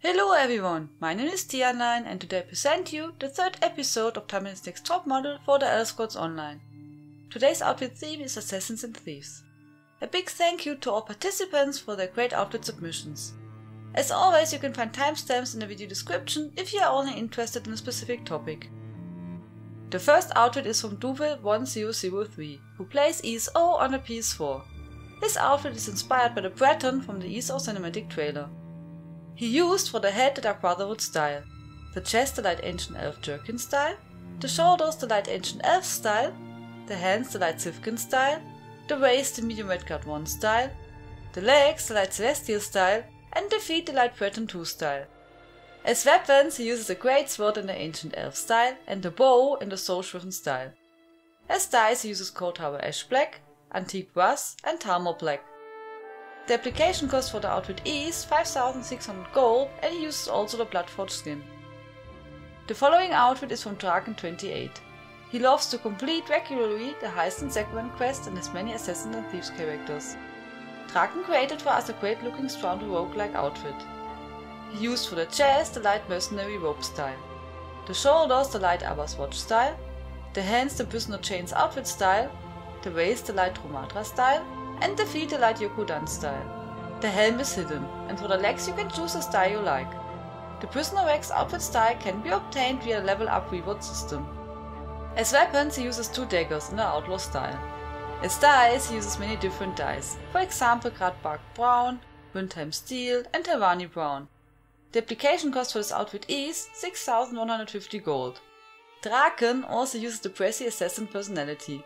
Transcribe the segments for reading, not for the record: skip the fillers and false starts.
Hello everyone, my name is Tianline and today I present you the third episode of Time Next Top Model for the Elder Scrolls Online. Today's outfit theme is Assassins and Thieves. A big thank you to all participants for their great outfit submissions. As always, you can find timestamps in the video description if you are only interested in a specific topic. The first outfit is from Duvel1003, who plays ESO on the PS4. His outfit is inspired by the Breton from the ESO cinematic trailer. He used for the head the Dark Brotherhood style, the chest the Light Ancient Elf Jerkin style, the shoulders the Light Ancient Elf style, the hands the Light Sithkin style, the waist the Medium Redguard 1 style, the legs the Light Celestial style, and the feet the Light Breton 2 style. As weapons he uses a great sword in the Ancient Elf style and a bow in the Soul Shriven style. As dice he uses Cold Harbor Ash Black, Antique Brass and Talmor Black. The application cost for the outfit is 5600 gold and he uses also the Bloodforged skin. The following outfit is from Draken28. He loves to complete regularly the Heist and Segment quest and has many Assassins and Thieves characters. Draken created for us a great looking strong roguelike outfit. He used for the chest the Light Mercenary Rope style, the shoulders the Light Abbas Watch style, the hands the Prisoner Chains outfit style, the waist the Light Tromatra style, and the feet the Light Yokudan style. The helm is hidden, and for the legs you can choose a style you like. The Prisoner Rex outfit style can be obtained via a level up reward system. As weapons he uses 2 daggers in the Outlaw style. As dice he uses many different dice, for example Gradbark Brown, Windheim Steel and Helvani Brown. The application cost for this outfit is 6150 gold. Draken also uses the Brassy Assassin personality.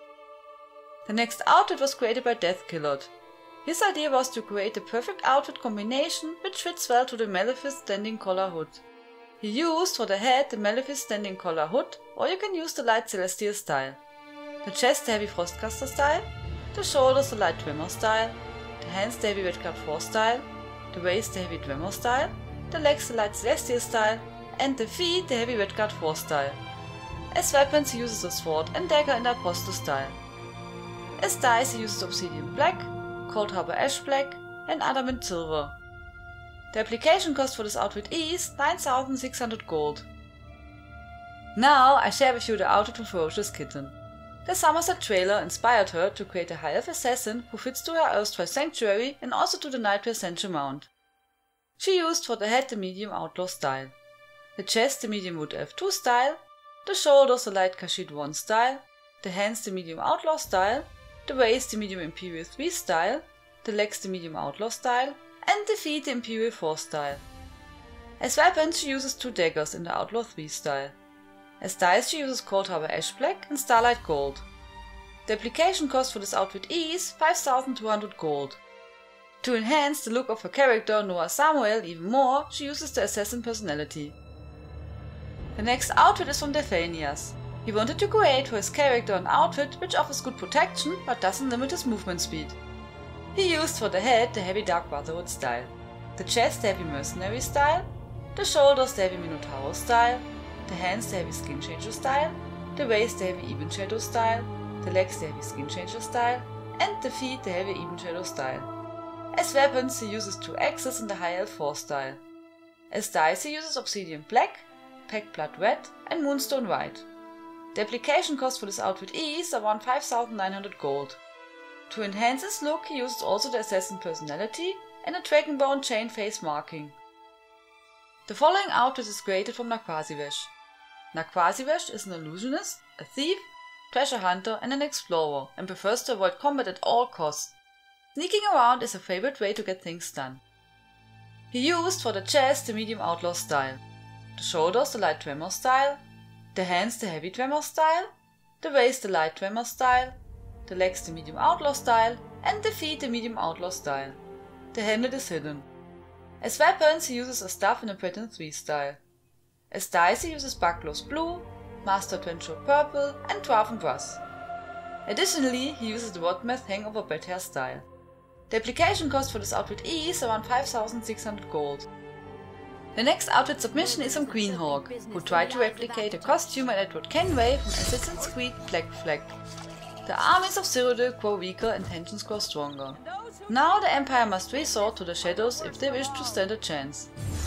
The next outfit was created by Deathkillot. His idea was to create a perfect outfit combination which fits well to the Malefice Standing Collar Hood. He used for the head the Malefice Standing Collar Hood, or you can use the Light Celestial style. The chest the Heavy Frostcaster style, the shoulders the Light Tremor style, the hands the Heavy Redguard 4 style, the waist the Heavy Tremor style, the legs the Light Celestial style, and the feet the Heavy Redguard 4 style. As weapons he uses a sword and dagger in the Apostle style. As dice he uses Obsidian Black, Cold Harbor Ash Black and Adamant Silver. The application cost for this outfit is 9600 gold. Now I share with you the outfit from Ferocious Kitten. The Summerset trailer inspired her to create a High Elf assassin who fits to her erstwhile sanctuary and also to the Nightmare Sentinel mount. She used for the head the Medium Outlaw style, the chest the Medium Wood Elf 2 style, the shoulders the Light Khajiit 1 style, the hands the Medium Outlaw style, the waist the Medium Imperial 3 style, the legs the Medium Outlaw style, and the feet the Imperial 4 style. As weapons she uses 2 daggers in the Outlaw 3 style. As dice she uses Cold Harbor Ash Black and Starlight Gold. The application cost for this outfit is 5200 gold. To enhance the look of her character Noah Samuel even more, she uses the Assassin personality. The next outfit is from Dephanias. He wanted to create for his character an outfit which offers good protection but doesn't limit his movement speed. He used for the head the Heavy Dark Brotherhood style, the chest the Heavy Mercenary style, the shoulders the Heavy Minotaur style, the hands the Heavy Skin Changer style, the waist the Heavy Even Shadow style, the legs the Heavy Skin Changer style, and the feet the Heavy Even Shadow style. As weapons he uses 2 axes in the High Elf 4 style. As dice he uses Obsidian Black, Packed Blood Red and Moonstone White. The application cost for this outfit is around 5900 gold. To enhance his look he uses also the Assassin personality and a Dragonbone chain face marking. The following outfit is created from Naquazivesh. Naquazivesh is an illusionist, a thief, treasure hunter and an explorer and prefers to avoid combat at all costs. Sneaking around is a favorite way to get things done. He used for the chest the Medium Outlaw style, the shoulders the Light Tremor style, the hands the Heavy Tremor style, the waist the Light Tremor style, the legs the Medium Outlaw style, and the feet the Medium Outlaw style. The helmet is hidden. As weapons he uses a staff in the Breton 3 style. As dice he uses Buckler's Blue, Master Adventure Purple and Dwarven Brass. Additionally he uses the Wodmeth Hangover Bad Hair style. The application cost for this outfit is around 5600 gold. The next outfit submission is from Queenhawk, who tried to replicate a costume at Edward Kenway from Assassin's Creed Black Flag. The armies of Cyrodiil grow weaker and tensions grow stronger. Now the Empire must resort to the shadows if they wish to stand a chance.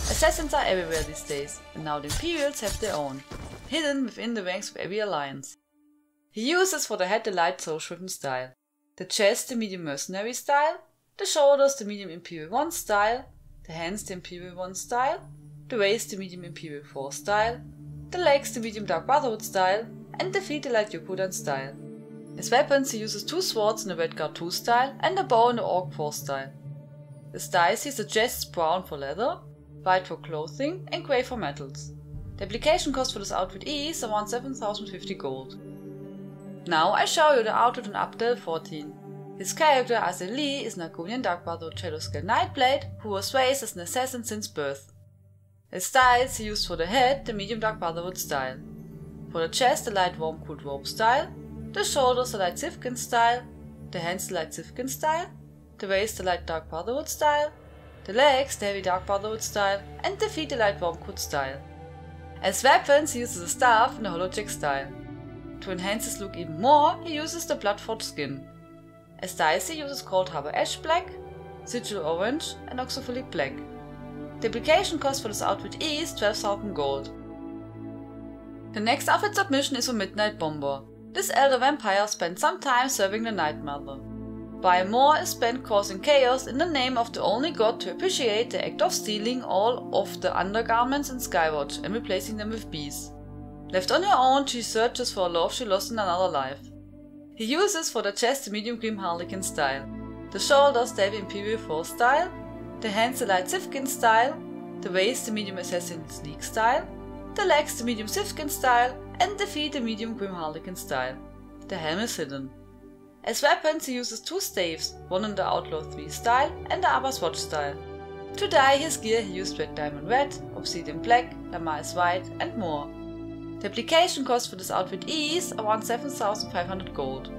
Assassins are everywhere these days, and now the Imperials have their own, hidden within the ranks of every alliance. He uses for the head the light soul-driven style, the chest the medium mercenary style, the shoulders the medium Imperial 1 style, the hands the Imperial 1 style, the waist the medium Imperial 4 style, the legs the medium Dark Brotherhood style, and the feet the light Yokudan style. As weapons he uses 2 swords in the Red Guard 2 style and a bow in the Orc 4 style. His dice he suggests brown for leather, white for clothing and grey for metals. The application cost for this outfit is around 7050 gold. Now I show you the outfit on Updale 14. His character Azel Lee is an Argonian Dark Brotherhood Shadowscale Nightblade who was raised as an assassin since birth. His styles he used for the head the medium Dark Brotherhood style, for the chest the light Warm Cooled Robe style, the shoulders the light Sifkin style, the hands the light Sifkin style, the waist the light Dark Brotherhood style, the legs the heavy Dark Brotherhood style, and the feet the light Wormcoat style. As weapons he uses a staff in the Holojack style. To enhance his look even more, he uses the Bloodforged skin. As dice he uses Coldharbour Ash Black, Sigil Orange and Oxophilic Black. The application cost for this outfit is 12,000 gold. The next outfit submission is for Midnight Bomber. This elder vampire spent some time serving the Night Mother. While more is spent causing chaos in the name of the only god to appreciate the act of stealing all of the undergarments in Skywatch and replacing them with bees. Left on her own, she searches for a love she lost in another life. He uses for the chest the medium Grim Harlequin style, the shoulders the heavy Imperial 4 style, the hands the light Sifkin style, the waist the medium Assassin Sleek style, the legs the medium Sifkin style, and the feet the medium Grim Harlequin style. The helm is hidden. As weapons he uses 2 staves, one in the Outlaw 3 style and the other Swatch style. To dye his gear he used Red Diamond Red, Obsidian Black, Lamaze White and more. The application cost for this outfit is around 7500 gold.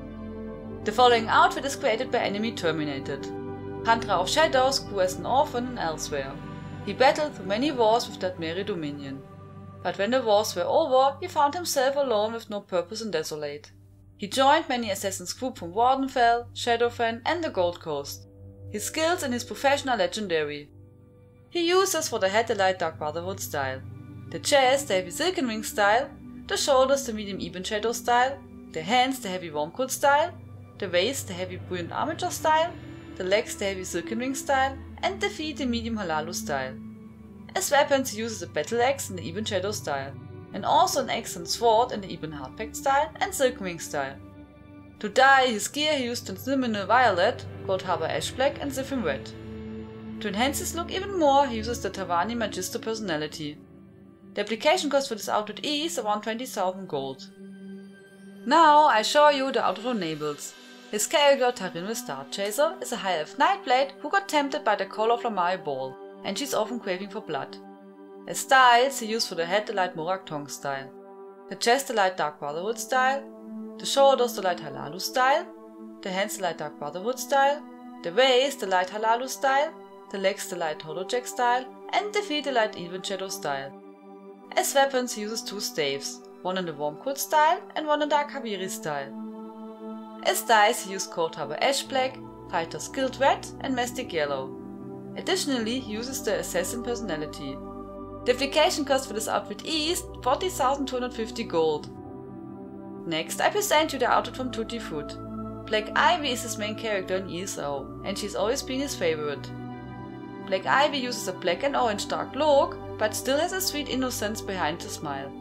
The following outfit is created by Enemy Terminated. Hunter of Shadows grew as an orphan and elsewhere. He battled through many wars with the Admeri Dominion. But when the wars were over, he found himself alone with no purpose and desolate. He joined many assassins' groups from Wardenfell, Shadowfen and the Gold Coast. His skills and his profession are legendary. He uses for the head the light Dark Brotherhood style, the chest the heavy Silken Ring style, the shoulders the medium Even Shadow style, the hands the heavy Wormcoat style, the waist the heavy Brilliant Armature style, the legs the heavy Silken Ring style, and the feet the medium Halalu style. As weapons he uses a battle axe in the Even Shadow style, and also an axe and sword in the Eben Hardpact style and Silken Ring style. To dye his gear he used Transliminal Violet, Coldharbour Ash Black and Zephyr Red. To enhance his look even more he uses the Tavani Magister personality. The application cost for this outfit is around 20,000 gold. Now I show you the outfit of Nables. His character Tarin the Starchaser is a High Elf Nightblade who got tempted by the call of Lamai Ball, and she's often craving for blood. As styles he used for the head the light Morak Tong style, the chest the light Dark Brotherhood style, the shoulders the light Halalu style, the hands the light Dark Brotherhood style, the waist the light Halalu style, the legs the light Holojack style, and the feet the light Even Shadow style. As weapons he uses 2 staves, one in the Wormcoat style and one in the Akabiri style. As dice he used Coldharbour Ash Black, Fighter's Guild Red and Mastic Yellow. Additionally he uses the Assassin personality. The application cost for this outfit is 40,250 gold. Next I present you the outfit from Tutti Fruit. Black Ivy is his main character in ESO, and she's always been his favorite. Black Ivy uses a black and orange dark look, but still has a sweet innocence behind the smile.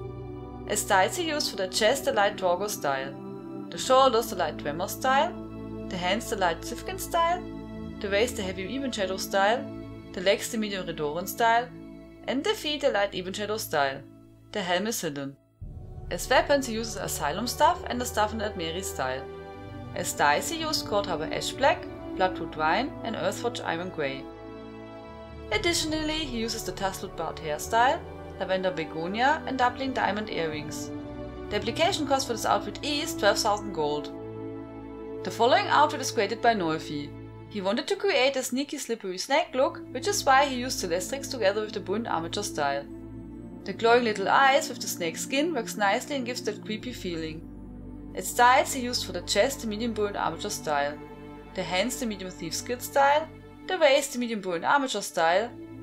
As styles he used for the chest the light Torgo style, the shoulders the light Tremor style, the hands the light Sifkin style, the waist the heavy Even Shadow style, the legs the medium Redoran style, and the feet the light Even Shadow style. The helm is hidden. As weapons he uses Asylum Staff and the staff in the Admeri style. As dice he used Coldharbour Ash Black, Bloodroot Wine and Earthforged Iron Grey. Additionally he uses the Tasloot Barred hairstyle, Lavender Begonia and Doubling Diamond Earrings. The application cost for this outfit is 12,000 gold. The following outfit is created by Nolfi. He wanted to create a sneaky slippery snake look, which is why he used Celestrix together with the Brilliant Armature style. The glowing little eyes with the snake skin works nicely and gives that creepy feeling. As styles he used for the chest the medium Brilliant Armature style, the hands the medium Thieves Guild style, the waist the medium Brilliant Armature style,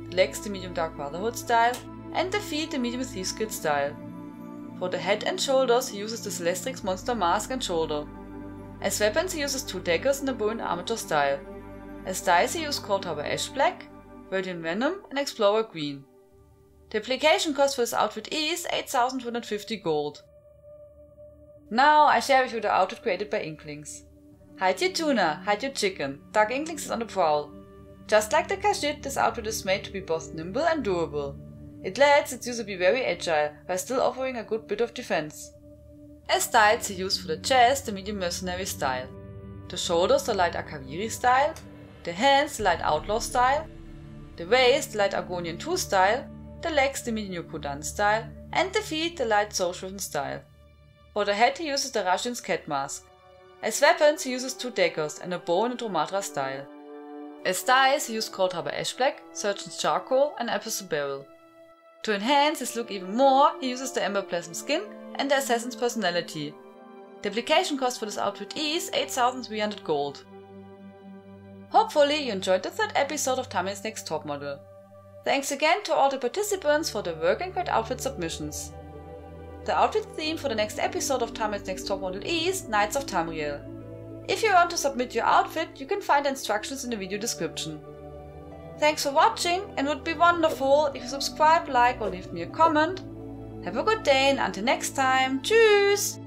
the legs the medium Dark Brotherhood style, and the feet the medium Thieves Guild style. For the head and shoulders he uses the Celestrix Monster Mask and Shoulder. As weapons he uses 2 daggers in the Bow and Armature style. As dice he uses Cold Harbor Ash Black, Radiant Venom and Explorer Green. The application cost for this outfit is 8,250 gold. Now I share with you the outfit created by Inklings. Hide your tuna, hide your chicken, Dark Inklings is on the prowl. Just like the Khajiit, this outfit is made to be both nimble and durable. It lets its user be very agile, while still offering a good bit of defense. As styles he used for the chest the medium Mercenary style, the shoulders the light Akaviri style, the hands the light Outlaw style, the waist the light Argonian 2 style, the legs the medium Yokodan style, and the feet the light Soulshriven style. For the head he uses the Rajin's Cat Mask. As weapons he uses 2 daggers and a bow in the Dromatra style. As dice he used Cold Harbor Ash Black, Surgeon's Charcoal and Apostle Beryl. To enhance his look even more, he uses the Ember Plasm Skin and the Assassin's Personality. The application cost for this outfit is 8,300 gold. Hopefully you enjoyed the 3rd episode of Tamin's Next Top Model. Thanks again to all the participants for the work and great outfit submissions. The outfit theme for the next episode of Tamin's Next Top Model is Knights of Tamriel. If you want to submit your outfit, you can find the instructions in the video description. Thanks for watching, and it would be wonderful if you subscribe, like or leave me a comment. Have a good day and until next time, tschüss!